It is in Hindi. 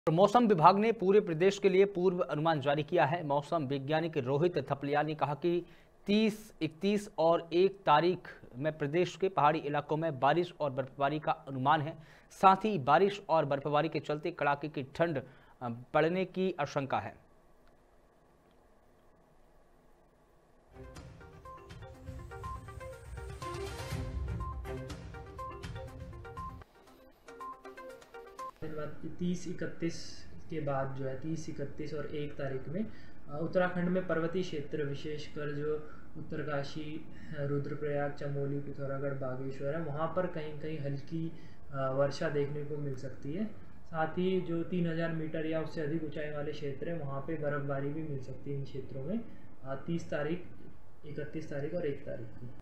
मौसम विभाग ने पूरे प्रदेश के लिए पूर्व अनुमान जारी किया है। मौसम वैज्ञानिक रोहित थपलियाल ने कहा कि 30, 31 और 1 तारीख में प्रदेश के पहाड़ी इलाकों में बारिश और बर्फबारी का अनुमान है। साथ ही बारिश और बर्फबारी के चलते कड़ाके की ठंड पड़ने की आशंका है। बाद 30-31 के बाद जो है 30, 31 और 1 तारीख में उत्तराखंड में पर्वतीय क्षेत्र विशेषकर जो उत्तरकाशी, रुद्रप्रयाग, चमोली, पिथौरागढ़, बागेश्वर है, वहाँ पर कहीं कहीं हल्की वर्षा देखने को मिल सकती है। साथ ही जो 3000 मीटर या उससे अधिक ऊंचाई वाले क्षेत्र है वहाँ पे बर्फबारी भी मिल सकती है इन क्षेत्रों में 30 तारीख, 31 तारीख और 1 तारीख को।